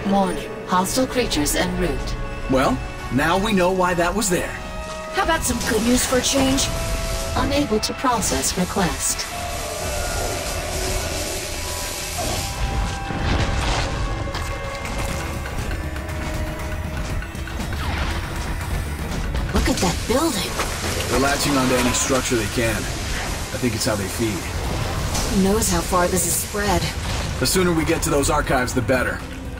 Warning, hostile creatures en route. Well, now we know why that was there. How about some good news for a change? Unable to process request. Look at that building. They're latching onto any structure they can. I think it's how they feed. Who knows how far this is spread? The sooner we get to those archives, the better.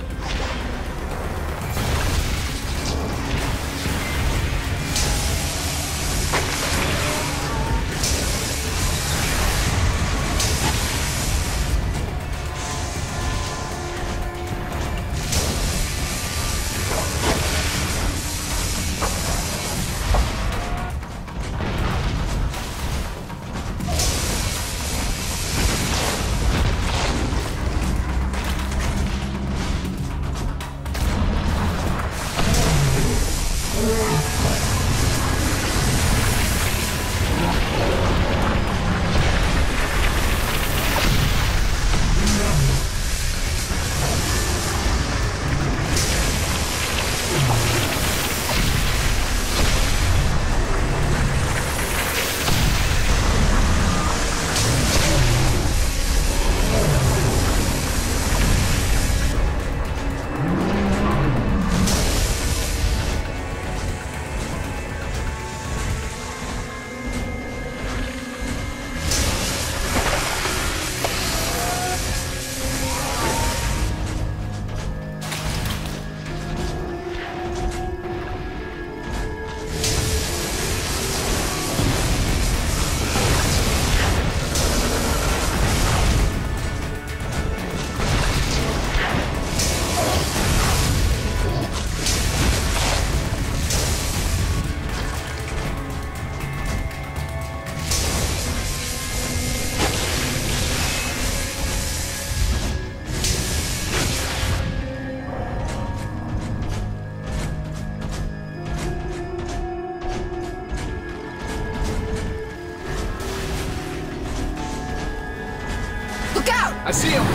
I see him!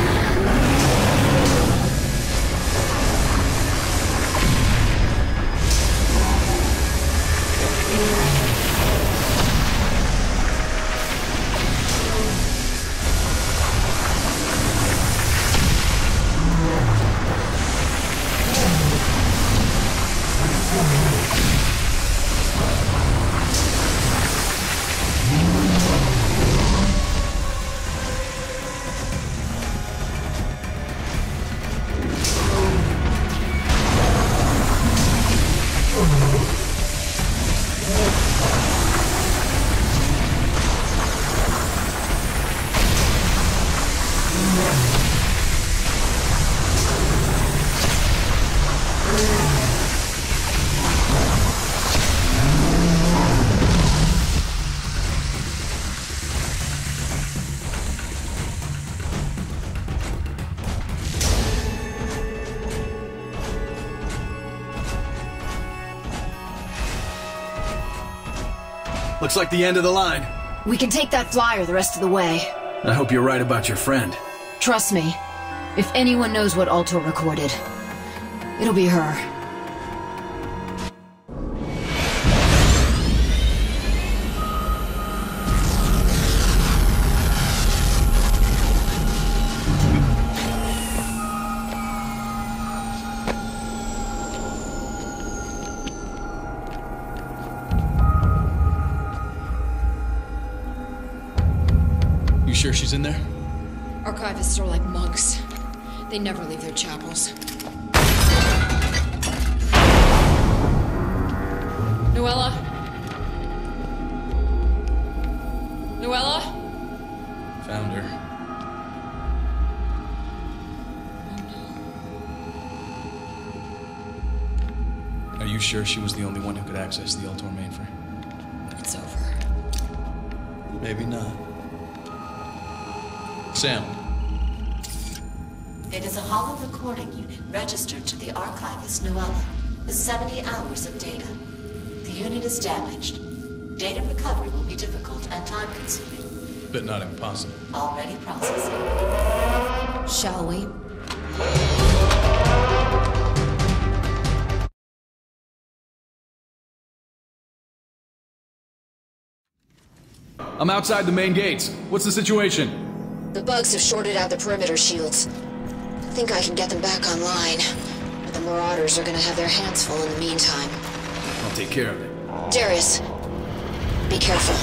Looks like the end of the line. We can take that flyer the rest of the way. I hope you're right about your friend. Trust me, if anyone knows what Ultor recorded, it'll be her. Sure she's in there? Archivists are like monks. They never leave their chapels. Noella? Noella? Found her. Oh no. Are you sure she was the only one who could access the Ultor mainframe? It's over. Maybe not. Sam. It is a hollow recording unit registered to the archivist Noella with 70 hours of data. The unit is damaged. Data recovery will be difficult and time-consuming. But not impossible. Already processing. Shall we? I'm outside the main gates. What's the situation? The bugs have shorted out the perimeter shields. I think I can get them back online. But the Marauders are gonna have their hands full in the meantime. I'll take care of it. Darius, be careful.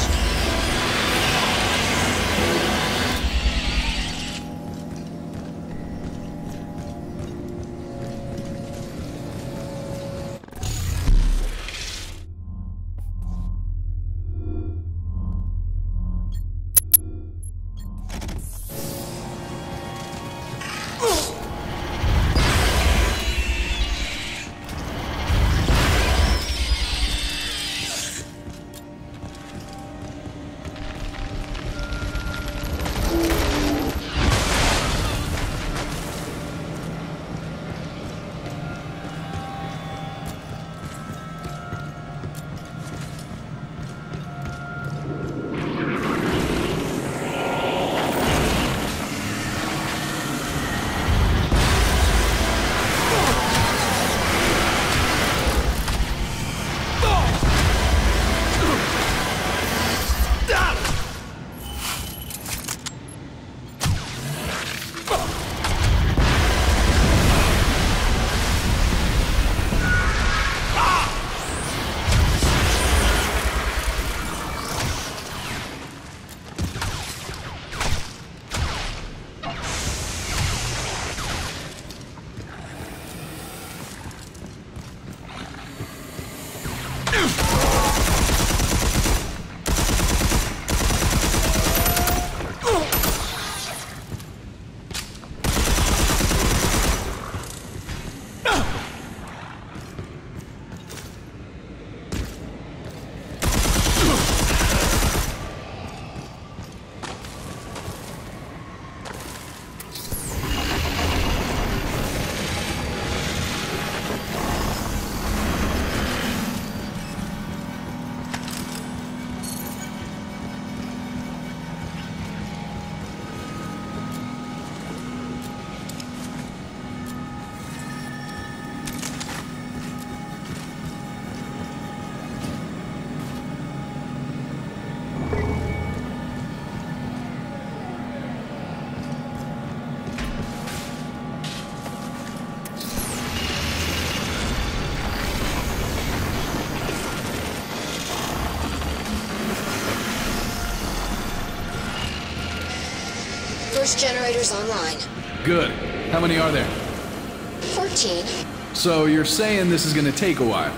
First generator's online. Good. How many are there? 14. So you're saying this is gonna take a while?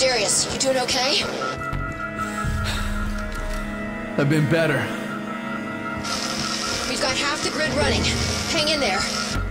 Darius, you doing okay? I've been better. We've got half the grid running. Hang in there.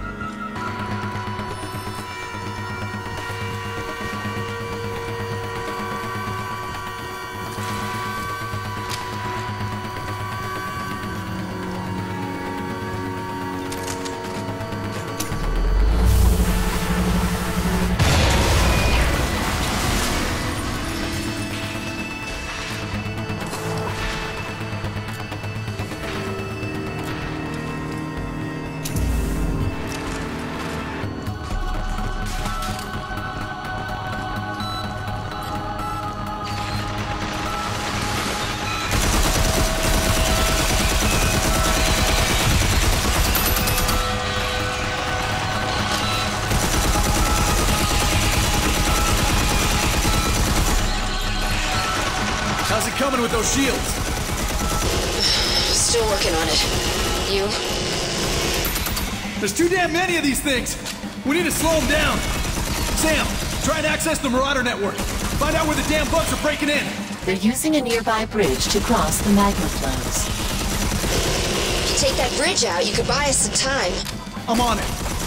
How's it coming with those shields? Still working on it. You? There's too damn many of these things! We need to slow them down! Sam, try and access the Marauder network. Find out where the damn bugs are breaking in! They're using a nearby bridge to cross the magma flows. If you take that bridge out, you could buy us some time. I'm on it.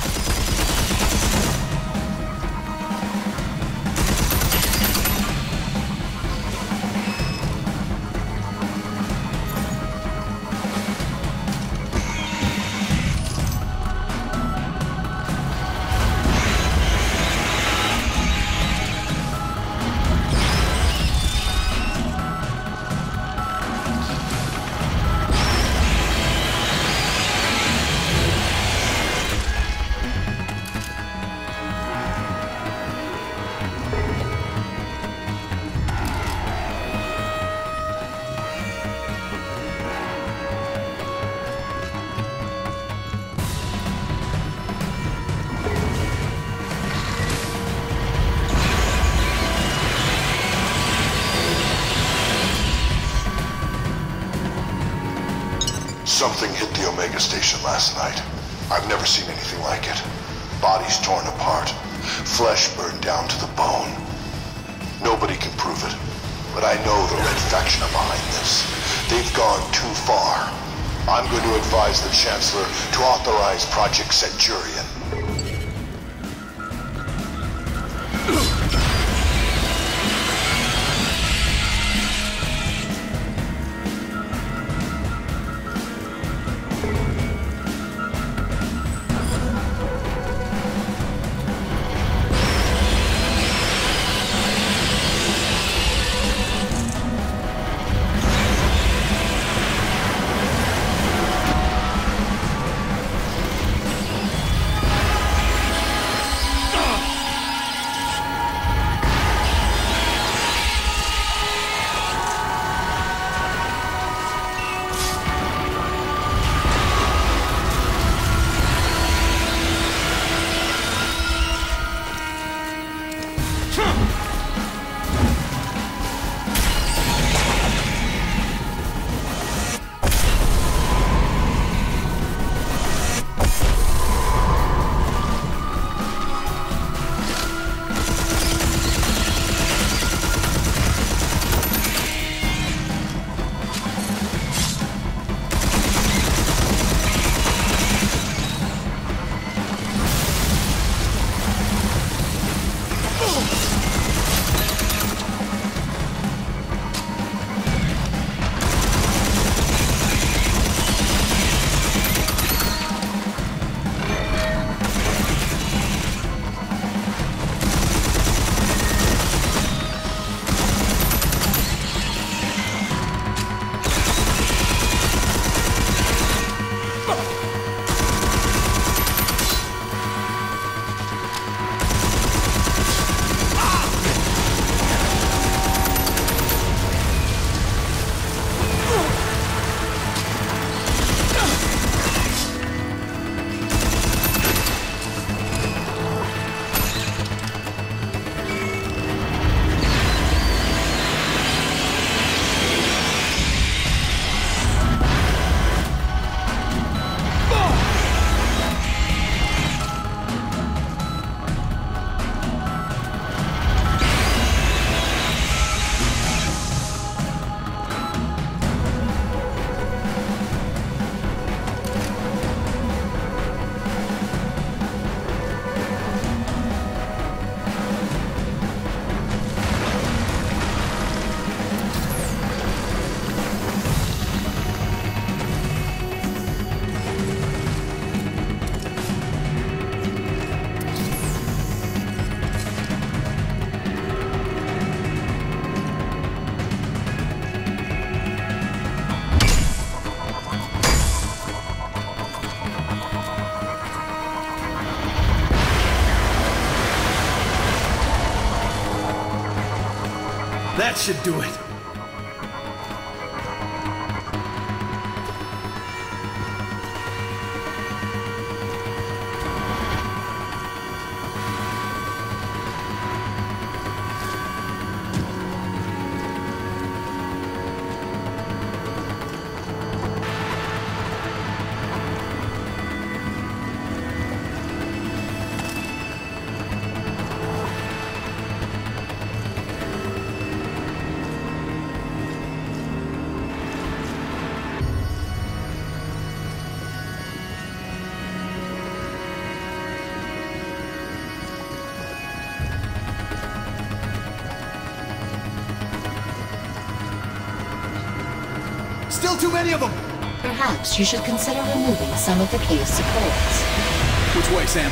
Something hit the Omega Station last night. I've never seen anything like it. Bodies torn apart. Flesh burned down to the bone. Nobody can prove it. But I know the Red Faction are behind this. They've gone too far. I'm going to advise the Chancellor to authorize Project Centurion. That should do it. Still too many of them! Perhaps you should consider removing some of the cave supports. Which way, Sam?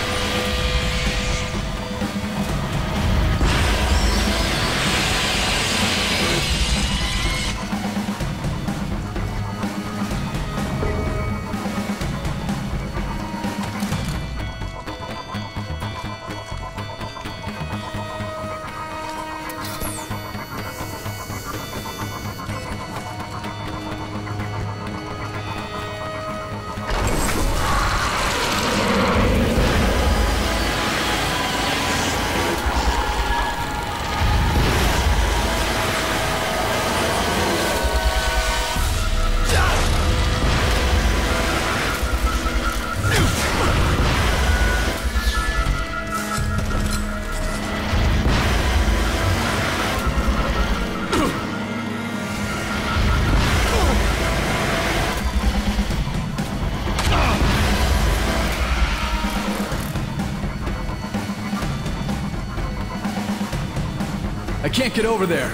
I can't get over there.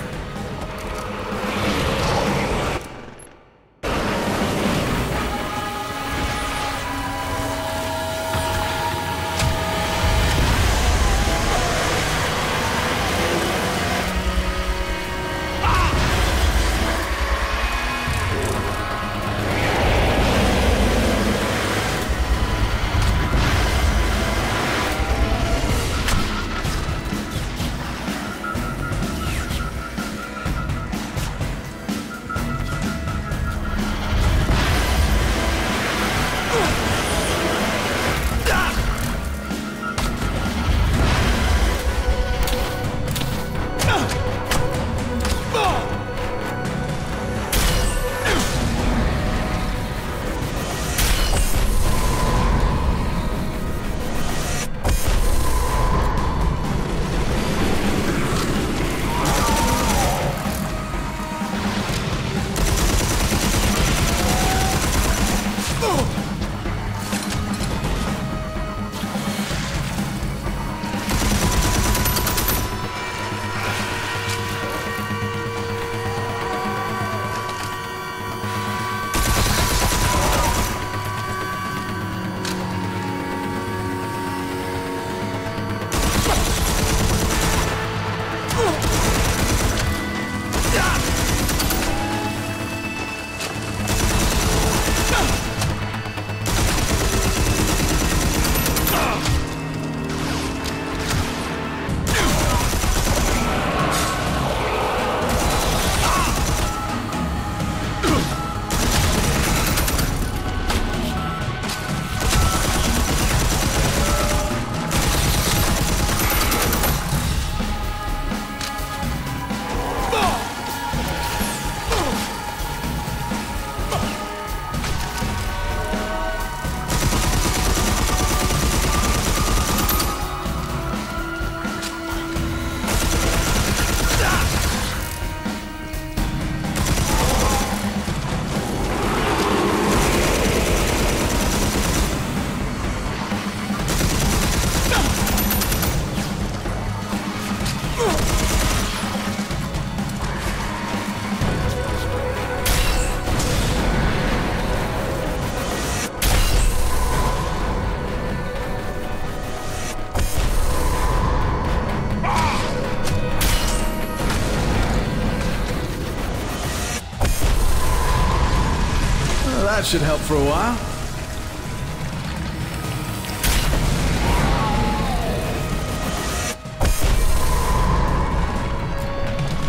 That should help for a while.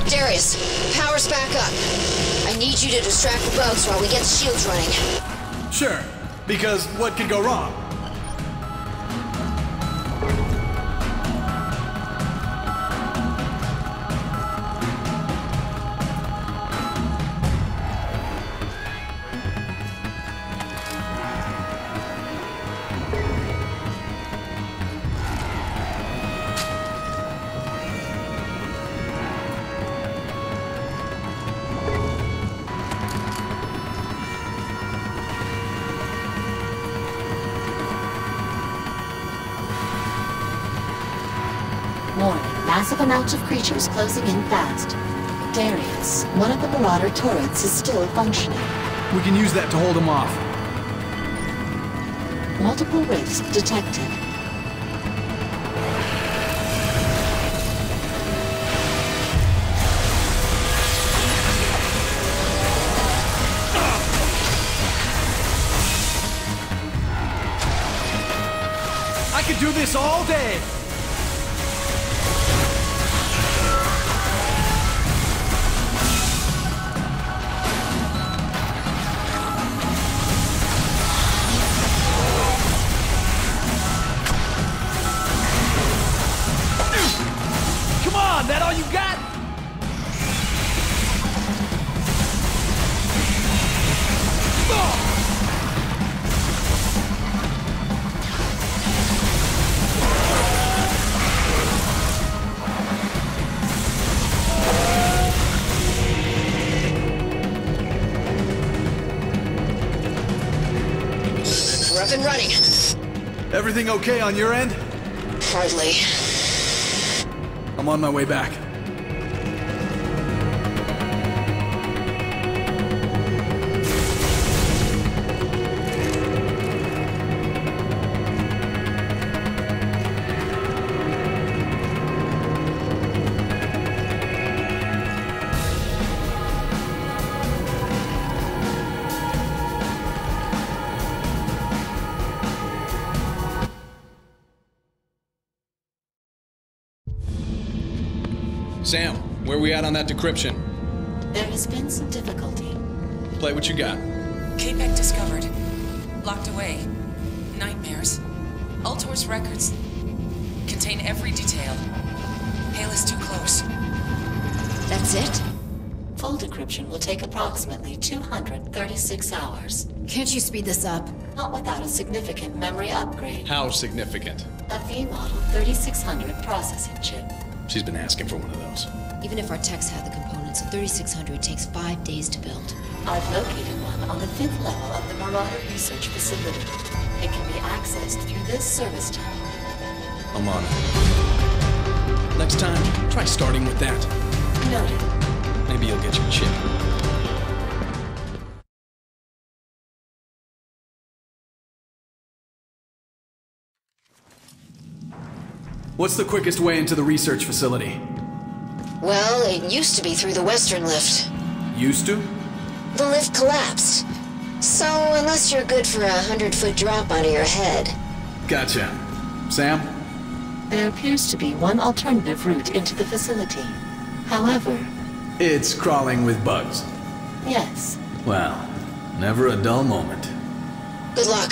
Darius, power's back up. I need you to distract the bugs while we get the shields running. Sure, because what could go wrong? Warning, massive amounts of creatures closing in fast. Darius, one of the Marauder turrets is still functioning. We can use that to hold them off. Multiple rifts detected. I could do this all day! That all you got? We're up and running. Everything okay on your end? Hardly. I'm on my way back. Sam, where are we at on that decryption? There has been some difficulty. Play what you got. KPEC discovered. Locked away. Nightmares. Ultor's records contain every detail. Hale is too close. That's it? Full decryption will take approximately 236 hours. Can't you speed this up? Not without a significant memory upgrade. How significant? A V-model 3600 processing chip. She's been asking for one of those. Even if our techs had the components, a 3600 takes 5 days to build. I've located one on the 5th level of the Marauder Research Facility. It can be accessed through this service tunnel. I'm on it. Next time, try starting with that. Noted. Maybe you'll get your chip. What's the quickest way into the research facility? Well, it used to be through the western lift. Used to? The lift collapsed. So, unless you're good for a 100-foot drop onto your head. Gotcha. Sam? There appears to be one alternative route into the facility. However... It's crawling with bugs. Yes. Well, never a dull moment. Good luck.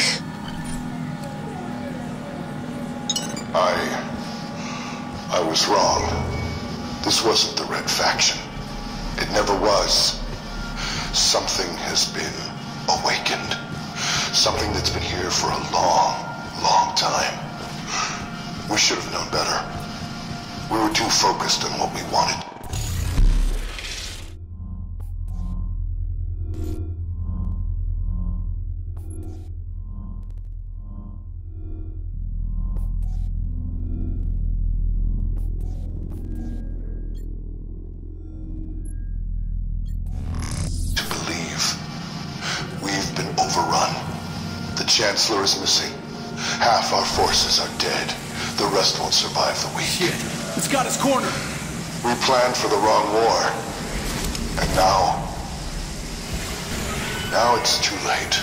I was wrong. This wasn't the Red Faction. It never was. Something has been awakened. Something that's been here for a long, long time. We should have known better. We were too focused on what we wanted. Chancellor is missing. Half our forces are dead. The rest won't survive the week. Shit. It's got us cornered. We planned for the wrong war. And now it's too late.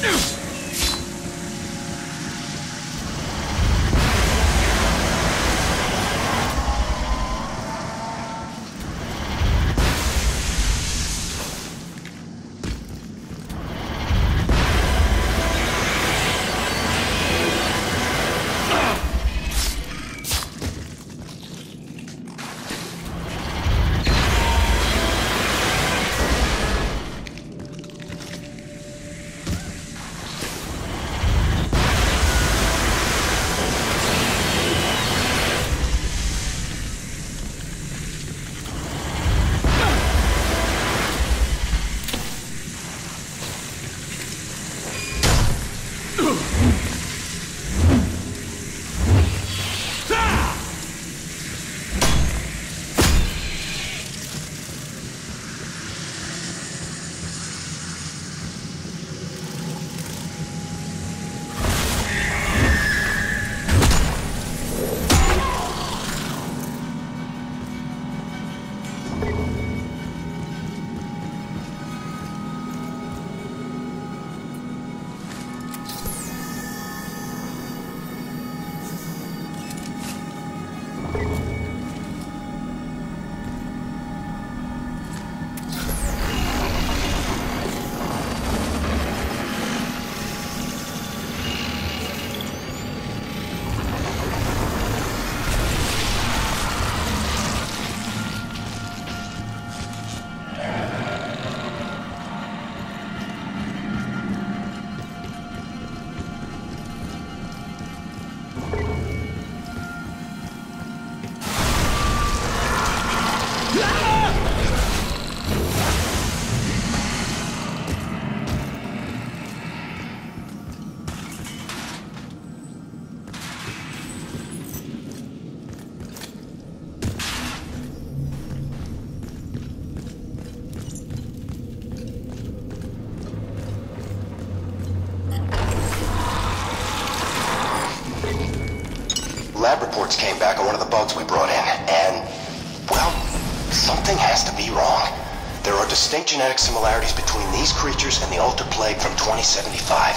Lab reports came back on one of the bugs we brought in, and, well, something has to be wrong. There are distinct genetic similarities between these creatures and the Alter Plague from 2075.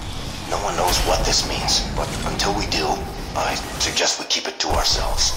No one knows what this means, but until we do, I suggest we keep it to ourselves.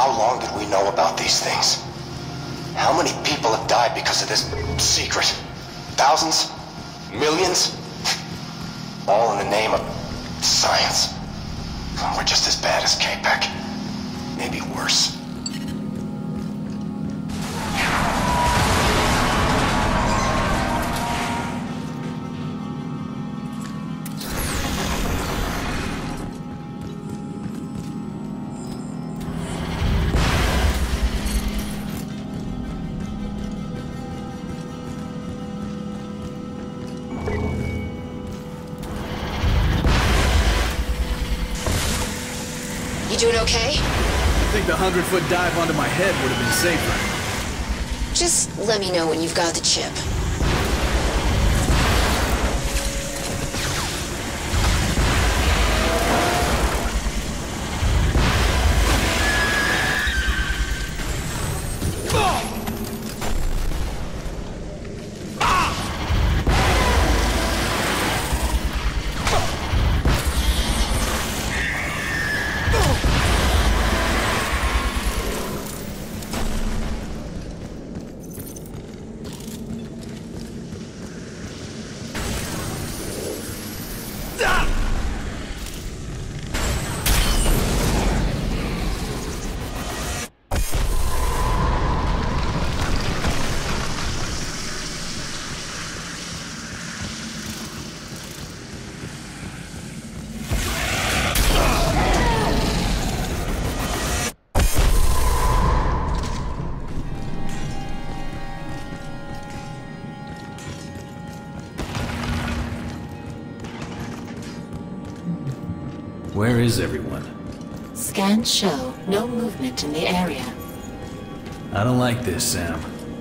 How long did we know about these things? How many people have died because of this secret? Thousands? Millions? All in the name of science. We're just as bad as K-Pac. Maybe worse. You doing okay? I think the 100-foot dive onto my head would have been safer. Just let me know when you've got the chip. Where is everyone? Scans show no movement in the area. I don't like this, Sam.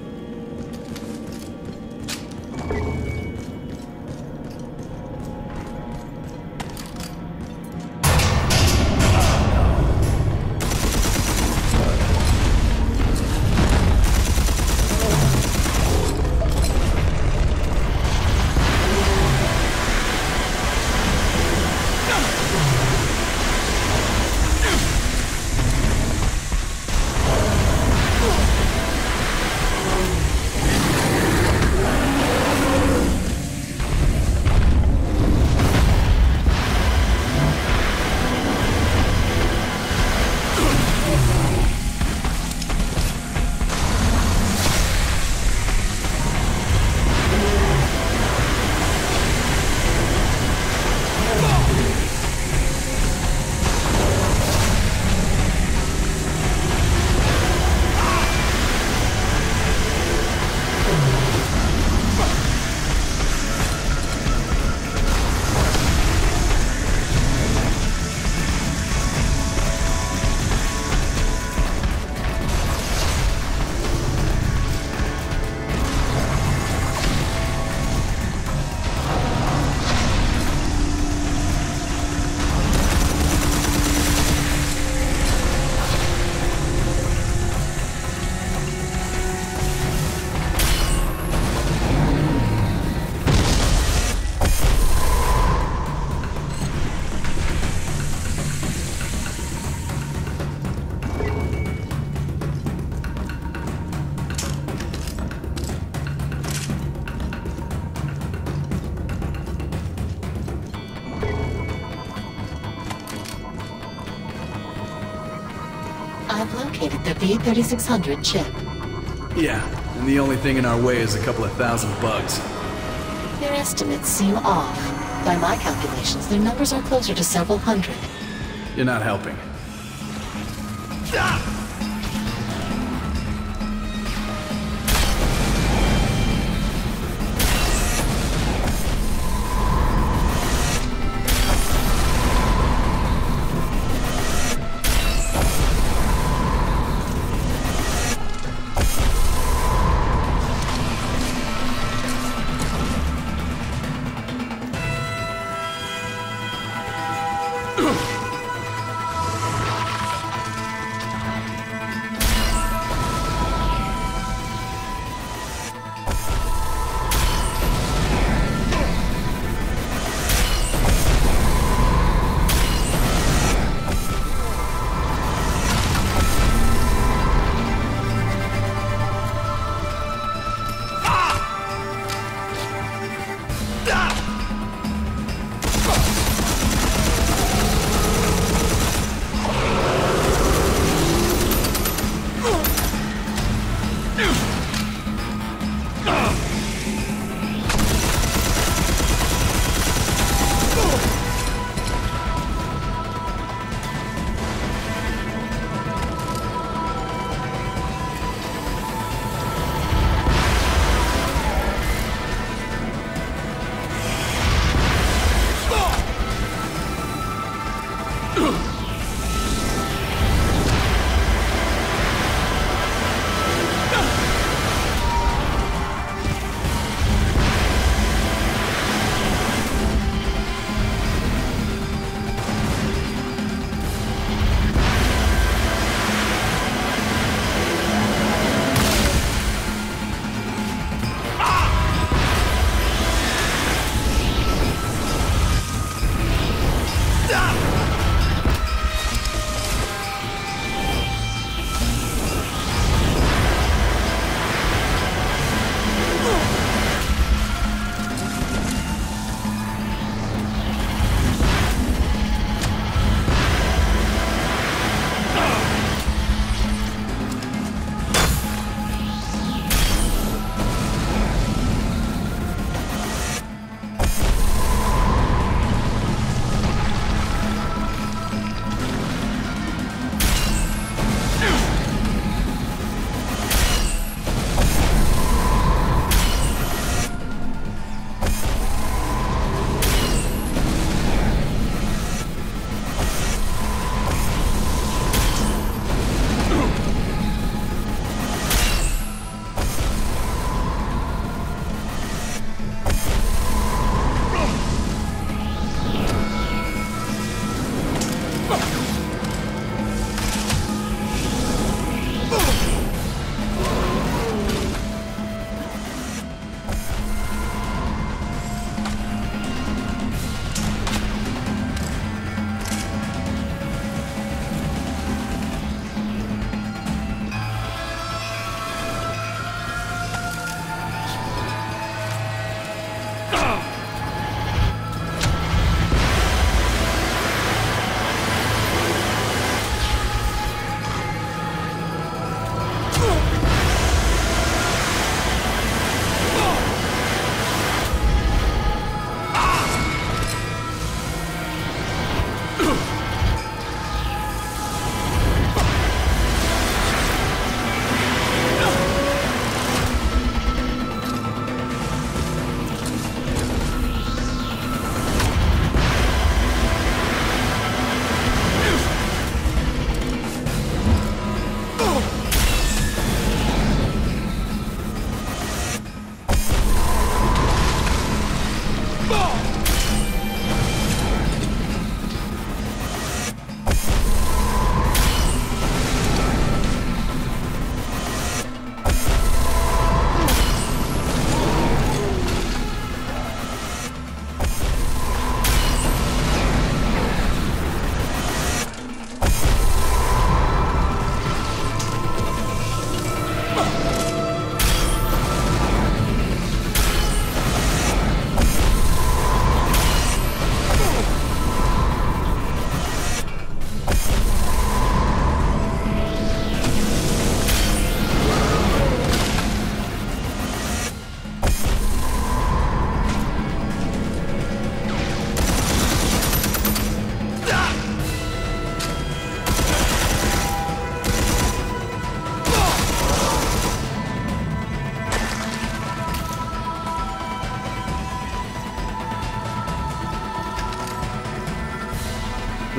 I've located the V3600 chip. Yeah, and the only thing in our way is a couple of thousand bugs. Your estimates seem off. By my calculations, their numbers are closer to several hundred. You're not helping.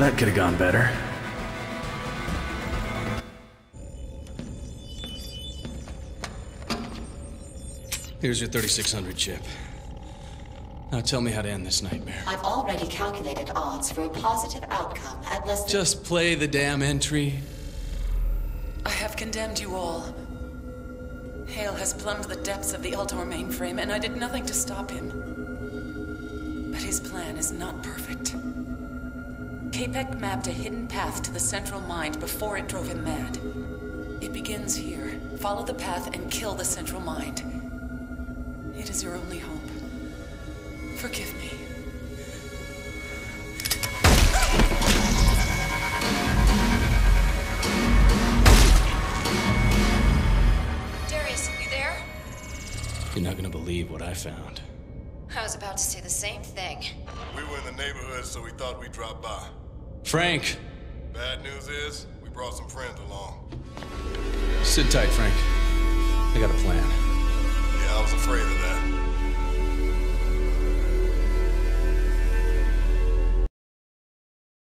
That could have gone better. Here's your 3600 chip. Now tell me how to end this nightmare. I've already calculated odds for a positive outcome at less than... Just play the damn entry. I have condemned you all. Hale has plumbed the depths of the Ultor mainframe, and I did nothing to stop him. But his plan is not perfect. Capek mapped a hidden path to the central mind before it drove him mad. It begins here. Follow the path and kill the central mind. It is your only hope. Forgive me. Darius, you there? You're not gonna believe what I found. I was about to say the same thing. We were in the neighborhood, so we thought we'd drop by. Frank! Bad news is, we brought some friends along. Sit tight, Frank. I got a plan.